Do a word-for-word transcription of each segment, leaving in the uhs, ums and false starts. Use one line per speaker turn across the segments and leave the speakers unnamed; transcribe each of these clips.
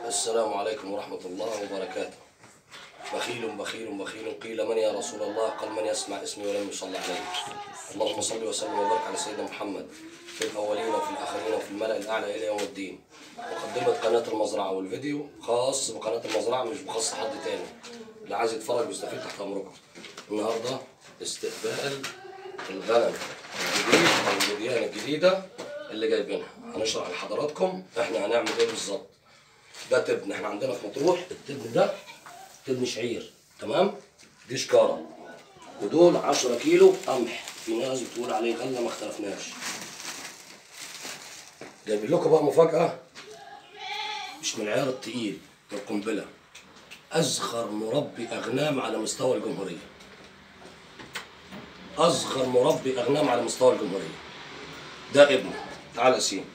السلام عليكم ورحمة الله وبركاته. بخيل بخيل بخيل قيل من يا رسول الله؟ قال من يسمع اسمي ولم يصلى عليه. اللهم صل وسلم وبارك على سيدنا محمد في الأولين وفي الآخرين وفي الملأ الأعلى إلى يوم الدين. مقدمة قناة المزرعة، والفيديو خاص بقناة المزرعة مش بخاص حد تاني. اللي عايز يتفرج ويستفيد تحت أمركم. النهارده استقبال الغنم الجديد أو الجديانة الجديدة اللي جايبينها. هنشرح لحضراتكم احنا هنعمل ايه بالظبط. ده تبن، احنا عندنا في مطروح التبن ده تبن شعير، تمام؟ دي شكاره، ودول عشرة كيلو قمح. في ناس بتقول عليه غله، ما اختلفناش. جايبين لكم بقى مفاجاه مش من العيار التقيل، القنبله. اصغر مربي اغنام على مستوى الجمهوريه. اصغر مربي اغنام على مستوى الجمهوريه. ده ابنه. تعال يا سين.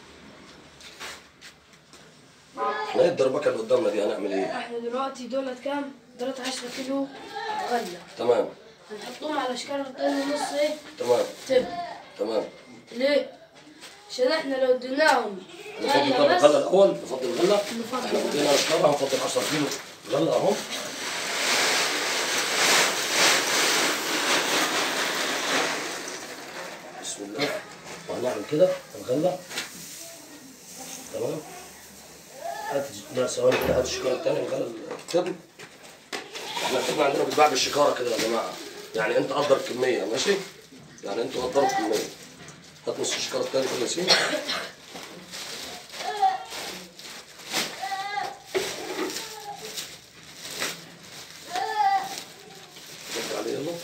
احنا ايه الدربكه اللي قدامنا دي هنعمل ايه؟
احنا دلوقتي دولت كام؟ دولت عشرة كيلو غله.
تمام.
هنحطهم على شكاره طن ونص ايه؟
تمام.
تبن.
تمام.
ليه؟ عشان احنا لو اديناهم
نفضل الغله الاول، نفضل الغله.
نفضل
احنا بدينا شكاره، هنفضل عشرة كيلو غله اهو. بسم الله. وهنعمل كده الغله. تمام. هات لا ثواني كده، هات الشكاره الثانيه الغله التبن. احنا التبن عندنا بيتباع بالشكاره كده يا جماعه، يعني انت قدر الكميه ماشي؟ يعني انتوا قدروا الكميه. هات نص الشكاره الثانيه كده يا سيدي. حط عليه يلا.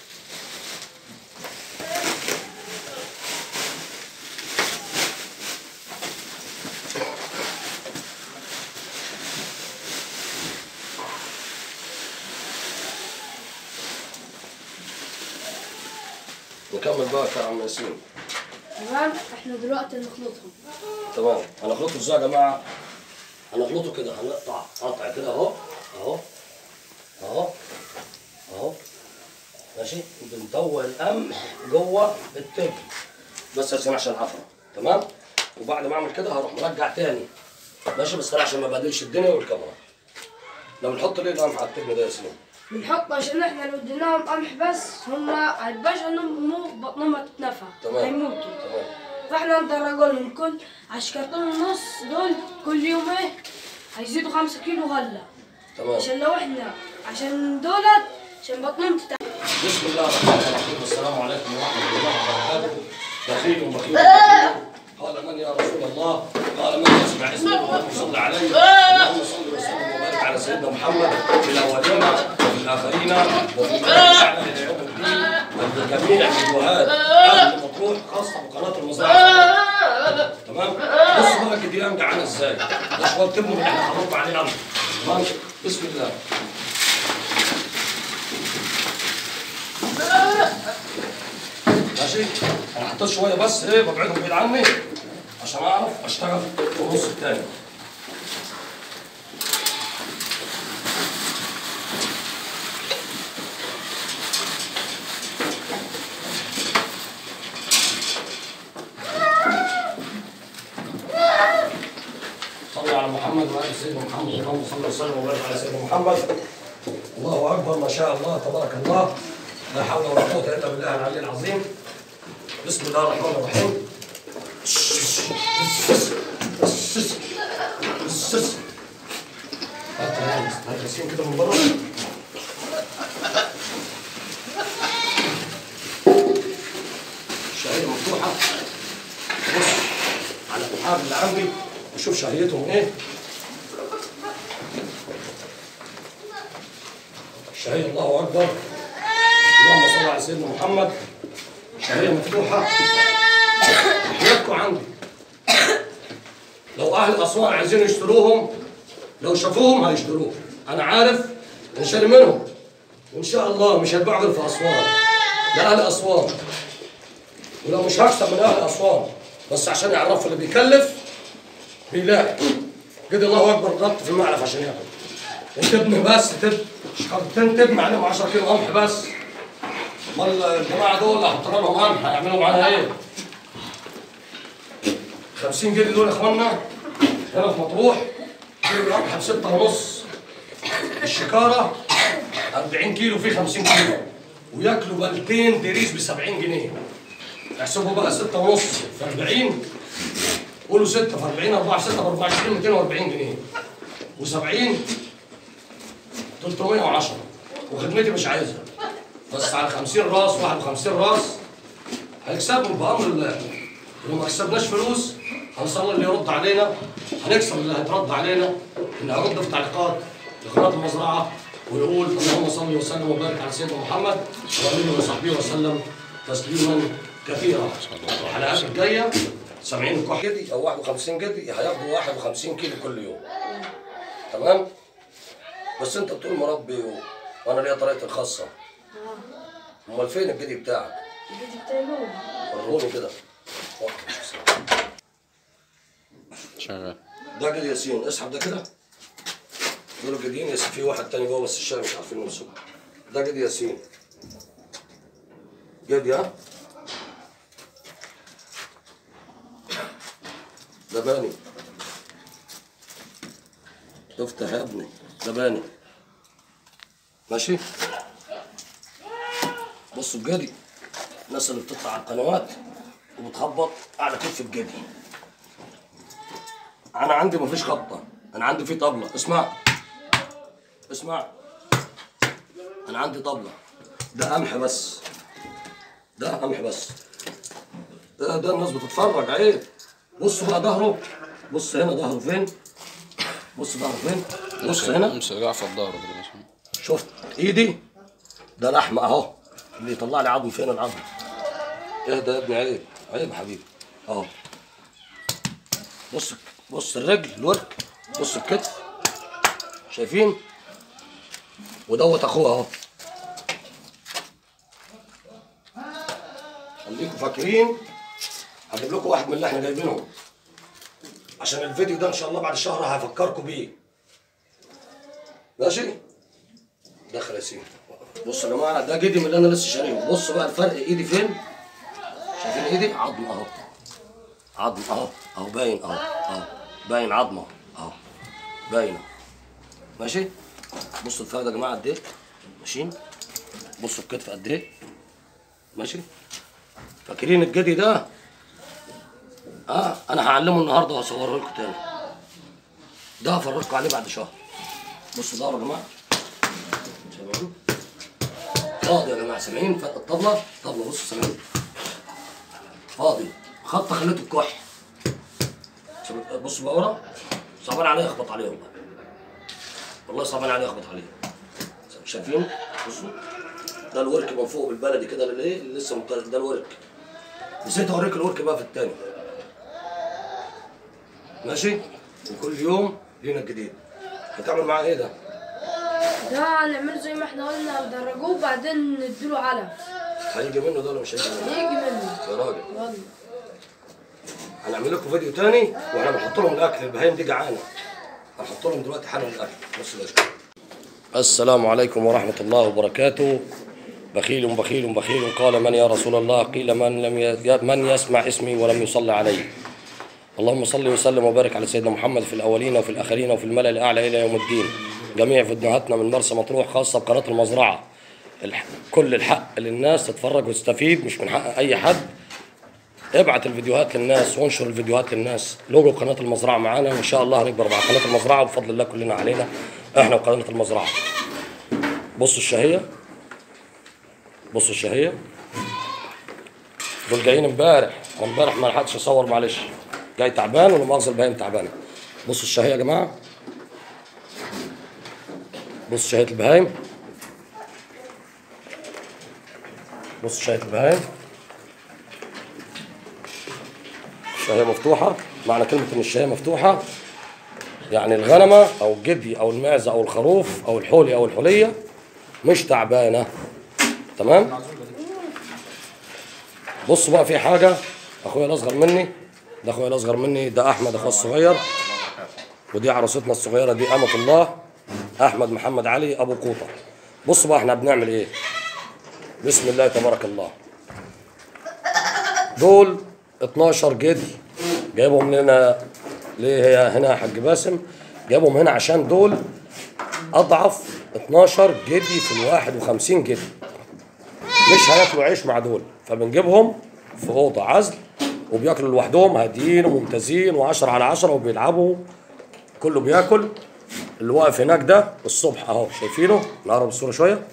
نكمل بقى يا عم ياسين.
تمام. احنا دلوقتي هنخلطهم.
تمام. هنخلطه ازاي يا جماعه؟ هنخلطه كده، هنقطع قطع كده اهو اهو اهو اهو ماشي. بنطوع القمح جوه التبن بس عشان عشان الحفره. تمام. وبعد ما اعمل كده هروح مرجع تاني ماشي، بس عشان ما بهدلش الدنيا والكاميرا. لو بنحط ليه القمح على التبن ده يا ياسين؟
بنحط عشان احنا لو اديناهم قمح بس هما هيبقاش انهم بطنهم هتتنفع.
تمام.
هيموتوا.
تمام.
فاحنا ندرجوا لهم كل عشكرتين ونص دول كل يوم ايه؟ هيزيدوا خمسة كيلو غله.
تمام.
عشان لو احنا عشان دولت عشان بطنهم تتعب.
بسم الله الرحمن الرحيم. السلام عليكم ورحمه الله وبركاته. بخيل بخيل قال من يا رسول الله؟ قال من يسمع اسمي ولم يصلي عليه. اللهم صل وسلم وبارك على سيدنا محمد في الاولين وفي الاخرين وفي الاعلى الى يوم الدين. وجميع فيديوهات اهل مطروح خاصه بقناه المزرعه. تمام؟ بصوا بقى الجديان جعان ازاي؟ ده شويه تبنوا اللي احنا خلطنا عليه قمح. تمام؟ بسم الله. ماشي؟ انا حطيت شويه بس ايه ببعدهم بعيد عني عشان اعرف اشتغل في النص التاني. صلوا على محمد وآل سيدنا محمد. اللهم صل وسلم وبارك على سيدنا محمد. الله اكبر، ما شاء الله تبارك الله، لا حول ولا قوة إلا بالله العلي العظيم. بسم الله الرحمن الرحيم. هات ياسين كده من بره. الشهية مفتوحة. بص على الحاب اللي عندي وشوف شهيتهم ايه. الشهية الله أكبر. اللهم صل على سيدنا محمد. شهية مفتوحة. حياتكم عندي. لو أهل أسوان عايزين يشتروهم، لو شافوهم هيشتروهم. أنا عارف إن شاري منهم. وإن شاء الله مش هيتباعوا غير في أسوان. لأهل أسوان. ولو مش هكسب من أهل أسوان، بس عشان يعرفوا اللي بيكلف بيلاقي. كده الله أكبر ضغط في المعلف عشان ياكل. أنت ابن بس تب شكرتين تبني عليهم عشرة كيلو قمح بس. امال الجماعه دول هحط لهم قمح هيعملوا معانا ايه؟ خمسين جنيه دول يا اخوانا هنا في مطروح كيلو الأضحى بستة ونص، الشكارة أربعين كيلو فيه خمسين كيلو، وياكلوا بلتين دريس ب سبعين جنيه. احسبوا بقى ستة ونص في أربعين، قولوا ستة في أربعين، أربعة في ستة ب أربعة وعشرين، مئتين وأربعين جنيه. و70 ثلاثمية وعشرة، وخدمتي مش عايزها. بس على خمسين راس، واحد وخمسين راس هيكسبهم بأمر الله. ولو ما كسبناش فلوس هنصلي اللي يرد علينا، هنكسب اللي هيترد علينا. ان هرد في تعليقات لقناه المزرعه ويقول اللهم صل وسلم وبارك على سيدنا محمد وآله وصحبه وسلم تسليما كثيرا. الحلقات الجايه سبعين جدي او واحد وخمسين جدي هياخدوا واحد وخمسين كيلو كل يوم. تمام؟ بس انت بتقول مربي وانا ليا طريقتي الخاصه. امال فين الجدي بتاعك؟
الجدي بتاعي جوه.
وروني كده.
شغال.
ده جدي ياسين، اسحب ده كده. دول جديين ياسين، في واحد تاني جوه بس الشارع مش عارفين نمسكه. ده جدي ياسين. جدي ها؟ ده باني. افتح يا ابني، ده باني. ماشي؟ بصوا الجدي، الناس اللي بتطلع على القنوات وبتخبط على كتف الجدي. انا عندي مفيش خبطه، انا عندي في طبله. اسمع اسمع، انا عندي طبله. ده قمح بس، ده قمح بس. ده, ده الناس بتتفرج عيب. بصوا بقى ظهره، بص هنا ظهره فين، بص ظهره فين، بص هنا.
امسك اعفى الظهر كده.
شفت ايدي؟ ده لحم اهو، اللي يطلع لي عظم. فين العظم؟ اهدى يا ابني، عيب عيب يا حبيبي اهو. بص بص الرجل، الورك، بص الكتف، شايفين؟ ودوت اخوه اهو. خليكم فاكرين، هجيب لكم واحد من اللي احنا جايبينهم عشان الفيديو ده ان شاء الله بعد شهر هفكركم بيه. ماشي؟ دخل يا سيدي. بصوا يا جماعه، ده جدي من اللي انا لسه شاريه. بصوا بقى الفرق، ايدي فين؟ شايفين ايدي؟ عظم اهو، عظم اهو اهو، باين اهو اهو، باين عظمه اهو، باينه. ماشي؟ بصوا الفرق ده يا جماعه قد ايه؟ ماشيين؟ بصوا الكتف قد ايه؟ ماشي؟ فاكرين الجدي ده؟ اه انا هعلمه النهارده وهصوره لكم تاني. ده هفرجكم عليه بعد شهر. بصوا ظهره يا جماعه، سامعين؟ فاضي يا جماعه، سامعين؟ الطبله طبله، بصوا سامعين؟ فاضي، خط خليته الكح. بصوا بقى ورا، صعبان عليه اخبط عليه والله. والله صعبان عليه اخبط عليه. شايفين؟ بصوا ده الورك من فوق بالبلدي كده، اللي ايه اللي لسه مطلع، ده الورك. نسيت اوريك الورك بقى في التاني. ماشي؟ وكل يوم لينا الجديد. هتعمل معاه ايه ده؟
ده هنعمله زي ما احنا قلنا، ندرجوه وبعدين نديله علف.
هيجي منه ده ولا مش هيجي منه؟
هيجي منه
يا راجل.
والله.
هنعمل لكم فيديو تاني واحنا بنحط لهم الاكل. البهايم دي جعانه، هنحط لهم دلوقتي حالا الاكل. بص ده. السلام عليكم ورحمه الله وبركاته. بخيل بخيل بخيل قال من يا رسول الله؟ قيل من لم ي... من يسمع اسمي ولم يصلي علي. اللهم صل وسلم وبارك على سيدنا محمد في الاولين وفي الاخرين وفي الملأ الاعلى الى يوم الدين. جميع فيديوهاتنا من مرسى مطروح خاصه بقناه المزرعه. الح... كل الحق للناس تتفرج وتستفيد، مش من حق اي حد. ابعت الفيديوهات للناس وانشر الفيديوهات للناس. لوجو قناه المزرعه معانا، وان شاء الله هنكبر مع قناه المزرعه وبفضل الله كلنا علينا احنا وقناه المزرعه. بصوا الشهيه، بصوا الشهيه. دول جايين امبارح، وامبارح ما لحقتش اصور معلش، جاي تعبان ولا مؤاخذه البهايم تعبانه. بصوا الشهيه يا جماعه، بصوا شهيه البهايم، بصوا شهيه البهايم. الشهيه مفتوحه. معنى كلمه ان الشهيه مفتوحه يعني الغنمه او الجدي او المعزه او الخروف او الحولي او الحوليه مش تعبانه. تمام؟ بصوا بقى، في حاجه اخويا الاصغر مني، ده اخويا الاصغر مني، ده احمد اخويا الصغير، ودي عروستنا الصغيره دي امه الله احمد محمد علي ابو قوطه. بصوا بقى احنا بنعمل ايه. بسم الله تبارك الله. دول اتناشر جدي جايبهم لنا ليه هي هنا يا حاج باسم. جايبهم هنا عشان دول اضعف اتناشر جدي في الواحد وخمسين جدي، مش هياكلوا عيش مع دول، فبنجيبهم في اوضه عزل وبياكلوا لوحدهم هاديين وممتازين وعشرة على عشرة وبيلعبوا، كله بياكل. اللي واقف هناك ده الصبح اهو شايفينه، نقرب الصوره شويه،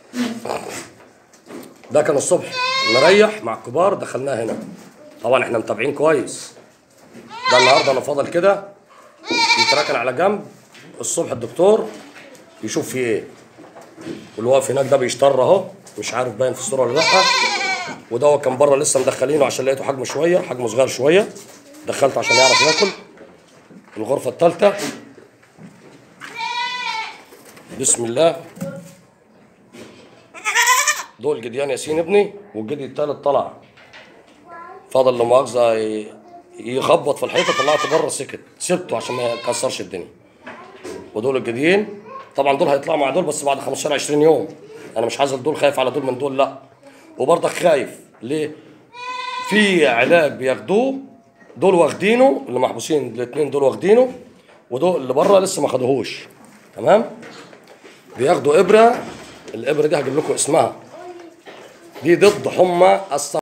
ده كان الصبح مريح مع الكبار، دخلناه هنا. طبعا احنا متابعين كويس. ده النهارده انا فاضل كده يتركن على جنب، الصبح الدكتور يشوف فيه ايه. واللي واقف هناك ده بيشتر اهو، مش عارف باين في الصوره ولا لا. وده هو كان بره لسه مدخلينه عشان لقيته حجمه شويه، حجمه صغير شويه، دخلته عشان يعرف ياكل. الغرفه الثالثه بسم الله، دول جديان ياسين ابني، والجدي الثالث طلع فاضل لا مؤاخذه يخبط في الحيطه، طلعته بره سكت، سبته عشان ما يكسرش الدنيا. ودول الجديين طبعا دول هيطلعوا مع دول بس بعد خمستاشر عشرين يوم. انا مش عايز دول خايف على دول من دول لا، وبرضك خايف ليه؟ في علاج بياخدوه، دول واخدينه اللي محبوسين الاثنين دول واخدينه، ودول اللي بره لسه ما خدوهوش. تمام؟ بياخدوا ابره، الابره دي هجيب لكم اسمها، دي ضد حمى الص